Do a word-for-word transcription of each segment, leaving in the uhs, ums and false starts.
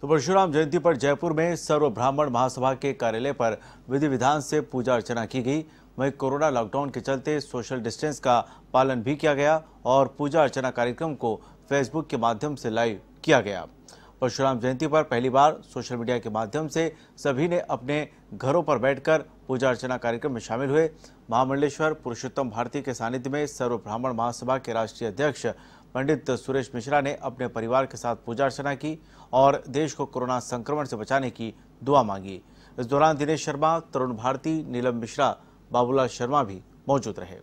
तो परशुराम जयंती पर जयपुर में सर्व ब्राह्मण महासभा के कार्यालय पर विधि विधान से पूजा अर्चना की गई। वहीं कोरोना लॉकडाउन के चलते सोशल डिस्टेंस का पालन भी किया गया और पूजा अर्चना कार्यक्रम को फेसबुक के माध्यम से लाइव किया गया। परशुराम जयंती पर पहली बार सोशल मीडिया के माध्यम से सभी ने अपने घरों पर बैठकर पूजा अर्चना कार्यक्रम में शामिल हुए। महामंडलेश्वर पुरुषोत्तम भारती के सानिध्य में सर्व ब्राह्मण महासभा के राष्ट्रीय अध्यक्ष पंडित सुरेश मिश्रा ने अपने परिवार के साथ पूजा अर्चना की और देश को कोरोना संक्रमण से बचाने की दुआ मांगी। इस दौरान दिनेश शर्मा, तरुण भारती, नीलम मिश्रा, बाबूलाल शर्मा भी मौजूद रहे।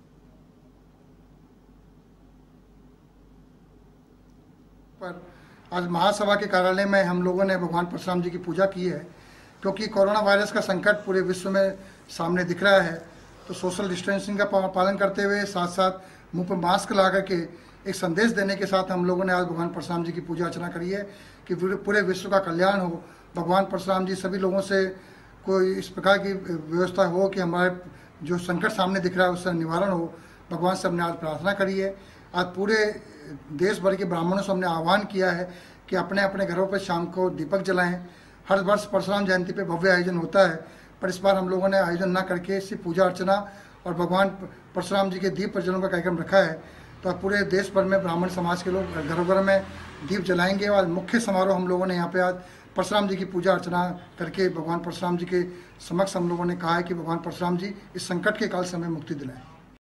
पर आज महासभा के कार्यालय में हम लोगों ने भगवान परशुराम जी की पूजा की है, क्योंकि कोरोना वायरस का संकट पूरे विश्व में सामने दिख रहा है। तो सोशल डिस्टेंसिंग का पालन करते हुए साथ साथ मुंह पर मास्क लगा करके एक संदेश देने के साथ हम लोगों ने आज भगवान परशुराम जी की पूजा अर्चना करी है कि पूरे विश्व का कल्याण हो। भगवान परशुराम जी सभी लोगों से कोई इस प्रकार की व्यवस्था हो कि हमारे जो संकट सामने दिख रहा है उसका निवारण हो। भगवान से हमने आज प्रार्थना करी है। आज पूरे देश भर के ब्राह्मणों से हमने आह्वान किया है कि अपने अपने घरों पर शाम को दीपक जलाएं। हर वर्ष परशुराम जयंती पे भव्य आयोजन होता है, पर इस बार हम लोगों ने आयोजन न करके सिर्फ पूजा अर्चना और भगवान परशुराम जी के दीप प्रज्वलन का कार्यक्रम रखा है। तो पूरे देश भर में ब्राह्मण समाज के लोग घरों घर में दीप जलाएंगे और मुख्य समारोह हम लोगों ने यहाँ पे आज परशुराम जी की पूजा अर्चना करके भगवान परशुराम जी के समक्ष हम लोगों ने कहा है कि भगवान परशुराम जी इस संकट के काल से हमें मुक्ति दिलाएं।